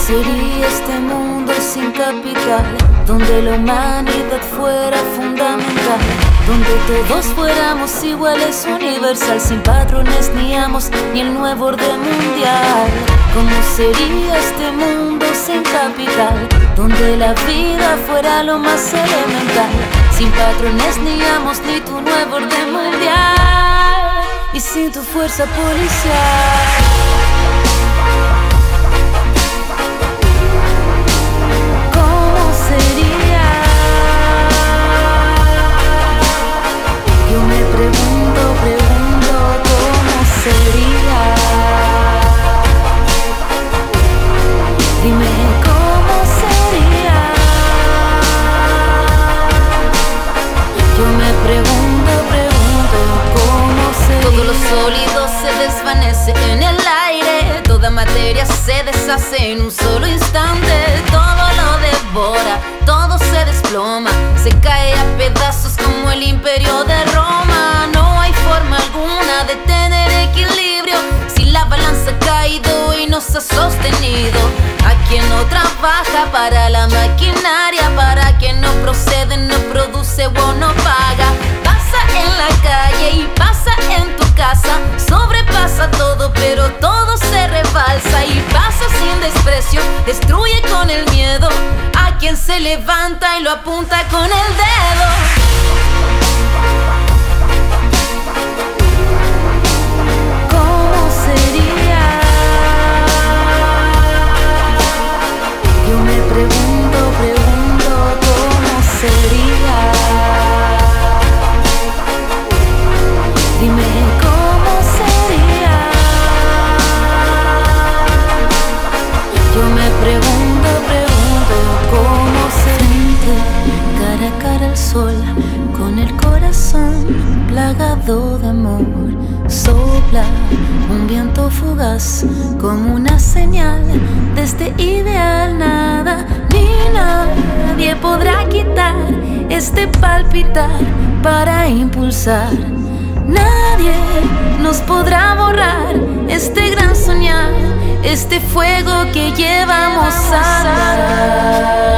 sería este mundo sin capital? Donde la humanidad fuera fundamental, donde todos fuéramos iguales, universal, sin patrones ni amos ni el nuevo orden mundial. ¿Cómo sería este mundo sin capital? Donde la vida fuera lo más elemental, sin patrones ni amos ni tu nuevo orden mundial, y sin tu fuerza policial. Sólido se desvanece en el aire, toda materia se deshace en un solo instante. Todo lo devora, todo se desploma, se cae a pedazos como el imperio de Roma. No hay forma alguna de tener equilibrio si la balanza ha caído y no se ha sostenido. A quien no trabaja para la maquinaria, para quien no procede, no produce o no paga. Pasa en la calle y pasa en tu casa, sobrepasa todo, pero todo se rebalsa y pasa sin desprecio, destruye con el miedo a quien se levanta y lo apunta con el dedo. Con el corazón plagado de amor, sopla un viento fugaz como una señal de este ideal. Nada ni nadie podrá quitar este palpitar para impulsar. Nadie nos podrá borrar este gran soñar, este fuego que llevamos a dar.